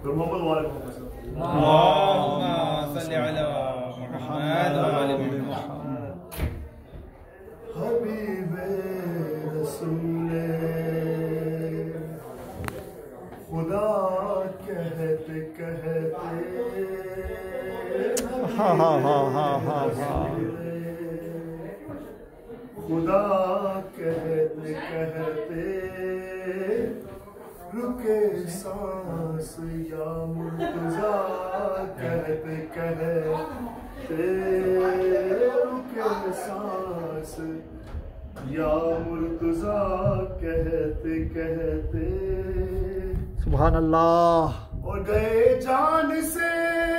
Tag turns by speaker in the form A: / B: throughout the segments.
A: मोहम्मद वाले मोहम्मद हबीबे रसूले खुदा कहते कहते खुदा कहते कहते रुके सांस या मुर्तजा कहते कहते रुके सांस या मुर्तजा कहते कहते
B: सुभान अल्लाह।
A: और गए जान से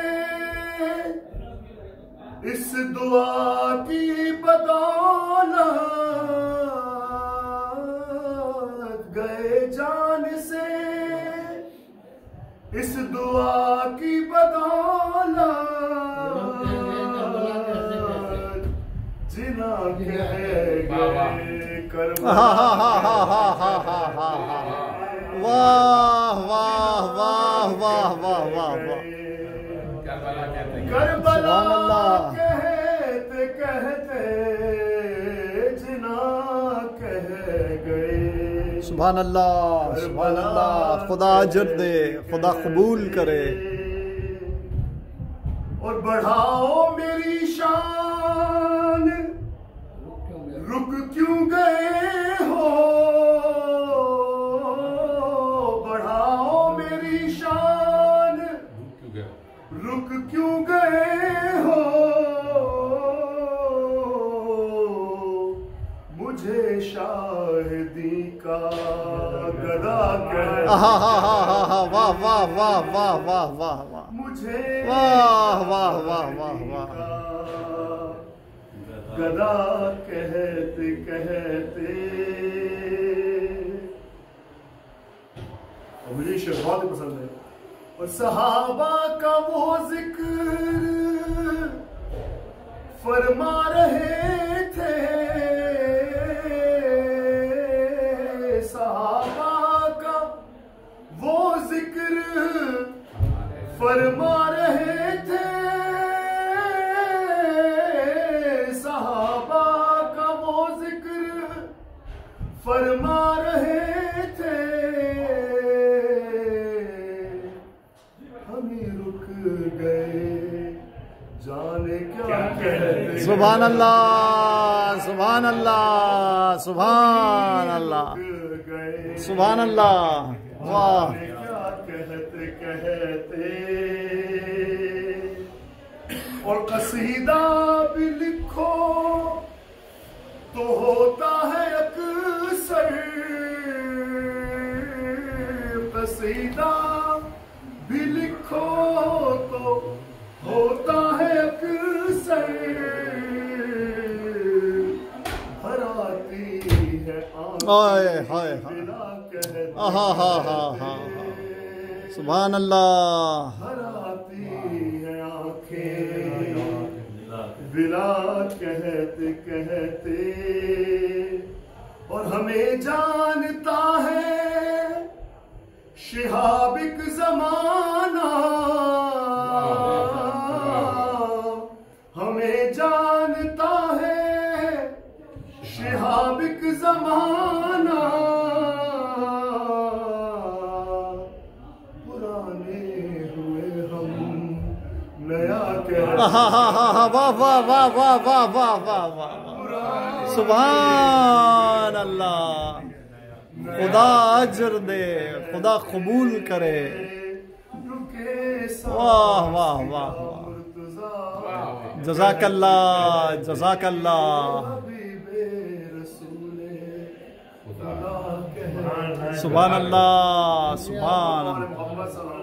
A: इस दुआ की बदौलत, गए जान से इस दुआ की बदौलत, जिना कह गए करबला।
B: वाह वाह वाह वाह वाह वाह वाह।
A: करबला कहते कहते जिना कह गए।
B: सुभान अल्लाह सुभान अल्लाह। खुदा अजर दे, खुदा कबूल करे।
A: और बढ़ाओ मेरी शान, रुक क्यों गए हो। बढ़ाओ मेरी शान, रुक क्यों गए हो। मुझे शाहिदी का गदा कह।
B: वाह वाह वाह वाह वाह वाह वाह।
A: मुझे
B: वाह वाह वाह वाह वाह।
A: गदा कहते कहते। और मुझे शेर बहुत ही पसंद है। और सहाबा का वो जिक्र फरमा रहे थे। सहाबा का वो जिक्र फरमा रहे थे। सहाबा का वो जिक्र फरमा रहे थे। रुक गए जाने क्या कहते।
B: सुभान अल्लाह सुभान अल्लाह सुभान अल्लाह सुभान अल्लाह। वाह
A: क्या कहते कहते। और कसीदा भी लिखो तो होता है अक्सर। कसीदा भी लिखो तो होता है अक्सर। हर आती है
B: हाय हाय हाय। आहा हा हा हा। सुभान अल्लाह।
A: हर आती है आंखें बिला कहते कहते। और हमें जानता है शिहाबिक ज़माना। हमें जानता है शिहाबिक ज़माना। पुराने हुए हम नया कह।
B: वाह वाह वाह वाह वाह वाह वाह वाह वाह। सुभान अल्लाह। खुदा अजर दे, खुदा कबूल करे। वाह वाह वाह वाह। जज़ाकल्लाह जज़ाकल्लाह। सुभान अल्लाह सुभान अल्लाह।